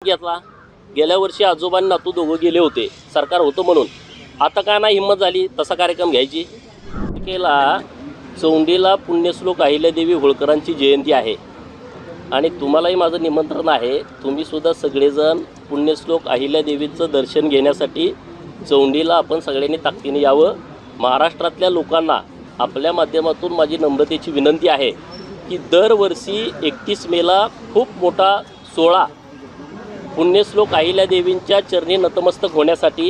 घेतला। गेल्या वर्षी आजोबांनी नातू दोघं गेले होते, सरकार होतं म्हणून। आता काय नाही हिम्मत झाली तसा कार्यक्रम घ्यायची। केला चौंडीला पुण्यश्लोक अहिल्यादेवी होळकरांची जयंती आहे आणि तुम्हालाही माझं निमंत्रण आहे। तुम्ही सुद्धा सगळेजण पुण्यश्लोक अहिल्यादेवीचं दर्शन घेण्यासाठी चौंडीला आपण सगळ्यांनी ताकदीने यावं। महाराष्ट्रातल्या लोकांना आपल्या माध्यमातून माझी नम्रतेची विनंती आहे की दरवर्षी 31 मेला खूप मोठा सोहळा पुण्यश्लोक अहिल्यादेवींच्या चरणी नतमस्तक होण्यासाठी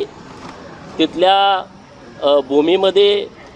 तिथल्या भूमीमध्ये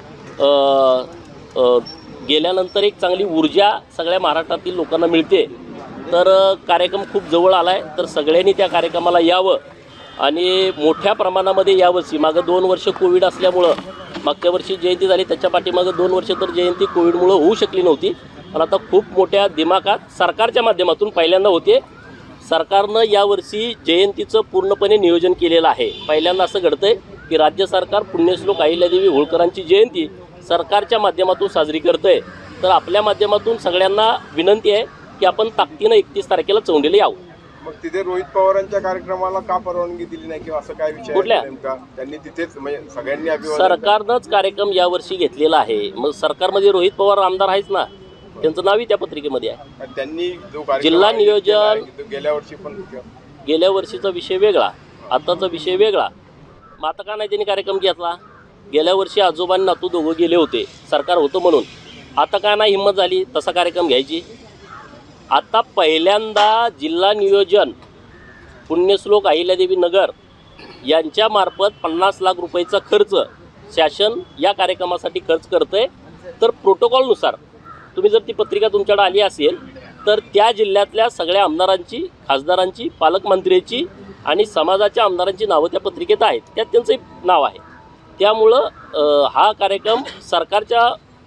गेल्यानंतर एक चांगली ऊर्जा सगळ्या महाराष्ट्रातील लोकांना मिळते। तर कार्यक्रम खूप जवळ आला आहे, तर सगळ्यांनी त्या कार्यक्रमाला यावं आणि मोठ्या प्रमाणामध्ये यावर्षी मागं 2 वर्ष कोविड असल्यामुळं मागच्या वर्षी जयंती झाली, त्याच्या पाठीमागं 2 वर्ष तर जयंती कोविडमुळं होऊ शकली नव्हती। पण आता खूप मोठ्या दिमाखात सरकारच्या माध्यमातून पहिल्यांदा होते। सरकारनं यावर्षी जयंतीचं पूर्णपणे नियोजन केलेलं आहे। पहिल्यांदा असं घडतंय की राज्य सरकार पुण्यश्लोक अहिल्यादेवी होळकरांची जयंती सरकारच्या माध्यमातून साजरी करतंय। तर आपल्या माध्यमातून सगळ्यांना विनंती आहे की आपण ताकदीनं 31 तारखेला चौंडीला यावं। मग तिथे रोहित पवारांच्या कार्यक्रमाला का परवानगी दिली नाही किंवा असं काय विषय कुठल्या? नेमका त्यांनी तिथेच म्हणजे सगळ्यांनी अभिवादन सरकारनंच कार्यक्रम यावर्षी घेतलेला आहे। मग सरकारमध्ये रोहित पवार आमदार आहेच ना, त्यांचं नावही त्या पत्रिकेमध्ये आहे। त्यांनी जो कार्यक्रम जिल्हा नियोजन गेल्या वर्षी पण गेल्या वर्षीचा विषय वेगळा, आताचा विषय वेगळा। मग आता का नाही त्यांनी कार्यक्रम घेतला? गेल्या वर्षी आजोबांनी नातू दोघं गेले होते, सरकार होतं म्हणून। आता काय नाही हिम्मत झाली तसा कार्यक्रम घ्यायची। आता पहिल्यांदा जिल्हा नियोजन पुण्यश्लोक अहिल्यादेवी नगर यांच्यामार्फत 50 लाख रुपयाचा खर्च शासन या कार्यक्रमासाठी खर्च करतंय। तर प्रोटोकॉलनुसार तुम्ही जर ती पत्रिका तुमच्याकडे आली असेल तर त्या जिल्ह्यातल्या सगळ्या आमदारांची, खासदारांची, पालकमंत्र्यांची आणि समाजाच्या आमदारांची नावं त्या पत्रिकेत आहेत, त्यात त्यांचं नाव आहे। त्यामुळं हा कार्यक्रम सरकारच्या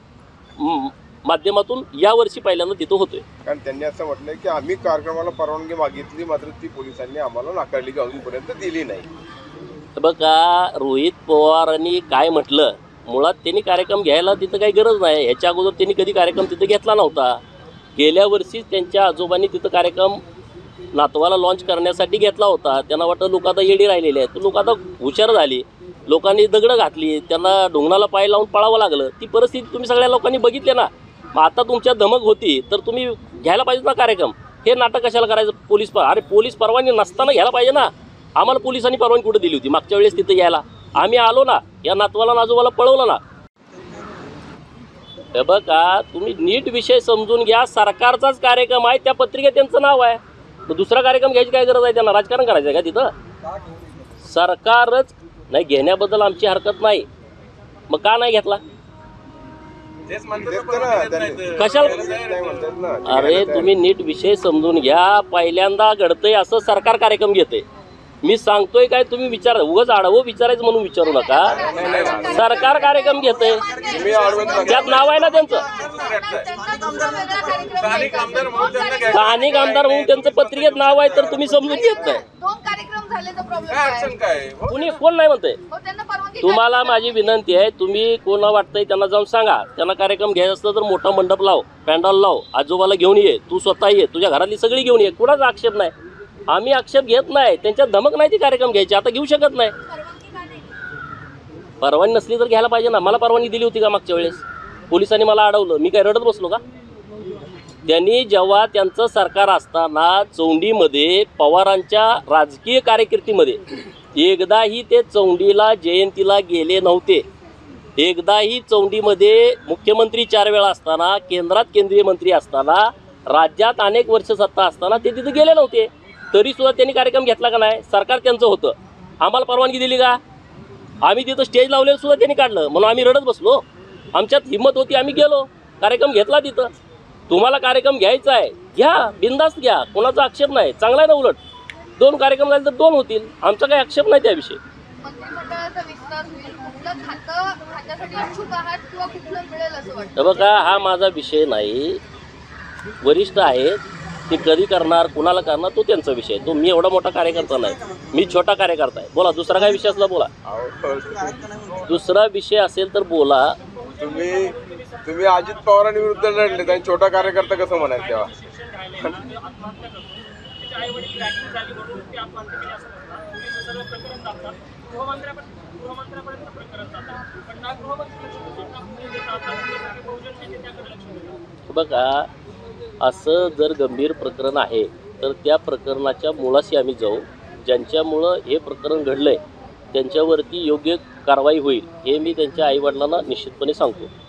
माध्यमातून यावर्षी पहिल्यांदा तिथं होतोय। कारण त्यांनी असं म्हटलं की आम्ही कार्यक्रमाला परवानगी मागितली, मात्र ती पोलिसांनी आम्हाला नाकारली, की अजूनपर्यंत दिली नाही। बघा रोहित पवारांनी काय म्हटलं, मुळात त्यांनी कार्यक्रम घ्यायला तिथं काही गरज नाही। ह्याच्या अगोदर त्यांनी कधी कार्यक्रम तिथं घेतला नव्हता। गेल्या वर्षीच त्यांच्या आजोबांनी तिथं कार्यक्रम नातवाला लॉन्च करण्यासाठी घेतला होता। त्यांना वाटतं लोक आता येडी राहिलेले आहेत, तर लोक आता हुशार झाली, लोकांनी दगडं घातली, त्यांना ढोंगणाला पाय लावून पळावं लागलं। ती परिस्थिती तुम्ही सगळ्या लोकांनी बघितली ना। मग आता तुमच्या धमक होती तर तुम्ही घ्यायला पाहिजे ना कार्यक्रम। हे नाटक कशाला करायचं? पोलीस परवानगी नसताना घ्यायला पाहिजे ना। आम्हाला पोलिसांनी परवानगी कुठं दिली होती मागच्या वेळेस तिथं यायला? आम्ही आलो ना, या नातवाला आजोबाला पळवलं ना। हे बघा तुम्ही नीट विषय समजून घ्या, सरकारचाच कार्यक्रम आहे, त्या पत्रिकेत त्यांचं नाव आहे। मग दुसरा कार्यक्रम घ्यायची काय गरज आहे? त्यांना राजकारण करायचं आहे का तिथं? सरकारच नाही घेण्याबद्दल आमची हरकत नाही, मग का नाही घेतला? कशाला? अरे तुम्ही नीट विषय समजून घ्या। पहिल्यांदा घडतंय असं सरकार कार्यक्रम घेते। मी सांगतोय काय तुम्ही विचार, उगाच आडवं विचारायचं म्हणून विचारू नका। सरकार कार्यक्रम घेतंय, त्यात नाव आहे ना त्यांचं। स्थानिक आमदार म्हणून त्यांचं पत्रिकेत नाव आहे, तर तुम्ही समजून घेत नाही। कुणी कोण नाही म्हणतंय? तुम्हाला माझी विनंती आहे, तुम्ही कोणा वाटतंय त्यांना जाऊन सांगा। त्यांना कार्यक्रम घ्यायचा असलं तर मोठा मंडप लाव, पॅन्डल लाव, आजोबाला घेऊन ये, तू स्वतः ये, तुझ्या घरातली सगळी घेऊन ये, कुणाचा आक्षेप नाही। आम्ही आक्षेप घेत नाही, त्यांच्यात धमक नाही ती कार्यक्रम घ्यायची। आता घेऊ शकत नाही, परवानगी नसली तर घ्यायला पाहिजे ना। मला परवानगी दिली होती का मागच्या वेळेस? पोलिसांनी मला अडवलं, मी काय रडत बसलो का? त्यांनी जेव्हा त्यांचं सरकार असताना चौंडीमध्ये पवारांच्या राजकीय कारकिर्दीमध्ये एकदाही ते चौंडीला जयंतीला गेले नव्हते। एकदाही चौंडीमध्ये मुख्यमंत्री 4 वेळा असताना, केंद्रात केंद्रीय मंत्री असताना, राज्यात अनेक वर्ष सत्ता असताना ते तिथे गेले नव्हते। तरी सुद्धा त्यांनी कार्यक्रम घेतला का नाही? सरकार त्यांचं होतं, आम्हाला परवानगी दिली का? आम्ही तिथं स्टेज लावलेलं सुद्धा त्यांनी काढलं, म्हणून आम्ही रडत बसलो। आमच्यात हिंमत होती, आम्ही गेलो, कार्यक्रम घेतला तिथं। तुम्हाला कार्यक्रम घ्यायचा आहे घ्या, बिंदास्त घ्या, कोणाचा आक्षेप नाही, चांगला आहे ना। उलट 2 कार्यक्रम झाले तर 2 होतील, आमचा काही आक्षेप नाही त्याविषयी। बघा हा माझा विषय नाही, वरिष्ठ आहेत ते कधी करणार, कुणाला करणार तो त्यांचा विषय। तो मी एवढा मोठा कार्यकर्ता नाही, मी छोटा कार्यकर्ता आहे। बोला दुसरा काय विषय असला बोला, दुसरा विषय असेल तर बोला। तुम्ही अजित पवारांविरुद्ध लढले आणि छोटा कार्यकर्ता कसं म्हणाल तेव्हा? त्यांचे आई वडील रॅगिंग झाली म्हणून ते आत्महत्या केली असं म्हणतात. तुम्ही हे सर्व प्रकरण दाखतात, गृहमंत्र्यापर्यंत प्रकरण जातात, पण ना गृहमंत्री लक्ष देतात, ना पुणे देतात, ना पुणे बहुजन नेते त्याकडे लक्ष देतात. बघा, असं जर गंभीर प्रकरण आहे तर त्या प्रकरणाच्या मुळाशी आम्ही जाऊ. ज्यांच्यामुळं हे प्रकरण घडलं आहे त्यांच्यावरती योग्य कारवाई होईल हे मी त्यांच्या आईवडिलांना निश्चितपणे सांगतो.